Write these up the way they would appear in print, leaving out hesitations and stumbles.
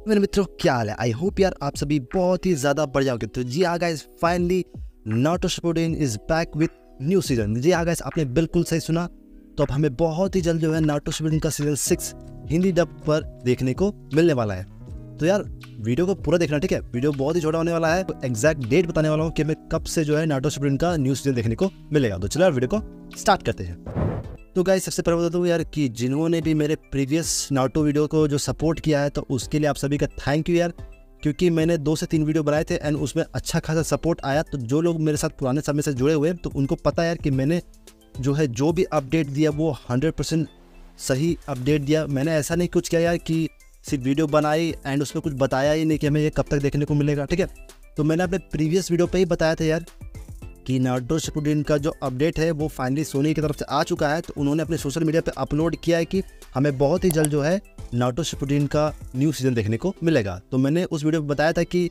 मेरे मित्रों क्या हाल है। आई होप यार आप सभी बहुत ही ज़्यादा बढ़िया होंगे। तो जी हाँ guys, finally Naruto Shippuden is back with new season. जी हाँ गाइस, आपने बिल्कुल सही सुना। तो अब हमें बहुत ही जल्द जो है नारुतो शिपुडेन का सीजन 6 हिंदी डब पर देखने को मिलने वाला है। तो यार वीडियो को पूरा देखना, ठीक है। वीडियो बहुत ही छोटा होने वाला है। तो एग्जैक्ट डेट बताने वाला हूँ कि हमें कब से जो है नारुतो शिपुडेन का न्यू सीजन देखने को मिलेगा। तो चलो यार वीडियो को स्टार्ट करते हैं। तो गाइस सबसे पहले बता दूँ यार कि जिन्होंने भी मेरे प्रीवियस नारुतो वीडियो को जो सपोर्ट किया है, तो उसके लिए आप सभी का थैंक यू यार। क्योंकि मैंने 2 से 3 वीडियो बनाए थे एंड उसमें अच्छा खासा सपोर्ट आया। तो जो लोग मेरे साथ पुराने समय से जुड़े हुए हैं तो उनको पता है यार कि मैंने जो भी अपडेट दिया वो 100% सही अपडेट दिया। मैंने ऐसा नहीं कुछ किया यार कि सिर्फ वीडियो बनाई एंड उसमें कुछ बताया ही नहीं कि हमें ये कब तक देखने को मिलेगा, ठीक है। तो मैंने अपने प्रीवियस वीडियो पे ही बताया था यार कि नारुतो शिपुडेन का जो अपडेट है वो फाइनली सोनी की तरफ से आ चुका है। तो उन्होंने अपने सोशल मीडिया पे अपलोड किया है कि हमें बहुत ही जल्द जो है नारुतो शिपुडेन का न्यू सीजन देखने को मिलेगा। तो मैंने उस वीडियो में बताया था कि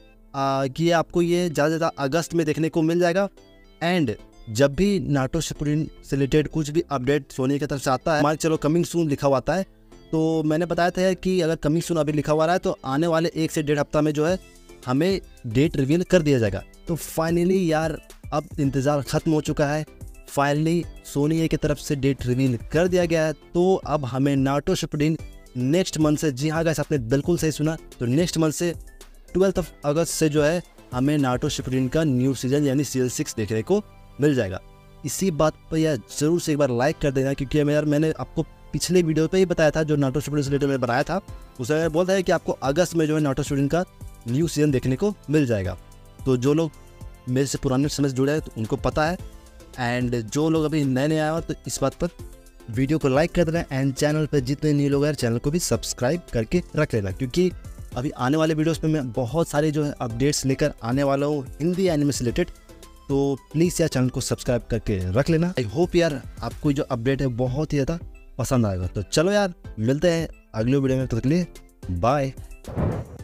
आपको ये ज़्यादा से ज़्यादा अगस्त में देखने को मिल जाएगा। एंड जब भी नारुतो शिपुडेन से रिलेटेड कुछ भी अपडेट सोनी की तरफ से आता है, मान चलो कमिंग सून लिखा हुआ आता है, तो मैंने बताया था यार कि अगर कमिंग सून अभी लिखा हुआ है तो आने वाले 1 से 1.5 हफ्ता में जो है हमें डेट रिवील कर दिया जाएगा। तो फाइनली यार अब इंतज़ार ख़त्म हो चुका है। फाइनली सोनी की तरफ से डेट रिवील कर दिया गया है। तो अब हमें नारुतो शिपुडेन नेक्स्ट मंथ से, जी हाँ गाइस आपने बिल्कुल सही सुना, तो नेक्स्ट मंथ से 12 अगस्त से जो है हमें नारुतो शिपुडेन का न्यू सीजन यानी सीजन 6 देखने को मिल जाएगा। इसी बात पर यार ज़रूर से एक बार लाइक कर देना, क्योंकि यार मैंने आपको पिछले वीडियो पे ही बताया था जो नारुतो शिपुडेन से रिलेटेड में बनाया था, उसमें बोलता है कि आपको अगस्त में जो है नारुतो शिपुडेन का न्यू सीजन देखने को मिल जाएगा। तो जो लोग मेरे से पुराने समय से जुड़े हैं तो उनको पता है। एंड जो लोग अभी नए नए आए हो तो इस बात पर वीडियो को लाइक कर देना एंड चैनल पर जितने नए लोग हैं चैनल को भी सब्सक्राइब करके रख लेना, क्योंकि अभी आने वाले वीडियोस में मैं बहुत सारे जो है अपडेट्स लेकर आने वाला हूँ हिंदी एनिमे से रिलेटेड। तो प्लीज़ यार चैनल को सब्सक्राइब करके रख लेना। आई होप यार आपको जो अपडेट है बहुत ही ज़्यादा पसंद आएगा। तो चलो यार मिलते हैं अगले वीडियो में, तब तक के लिए बाय।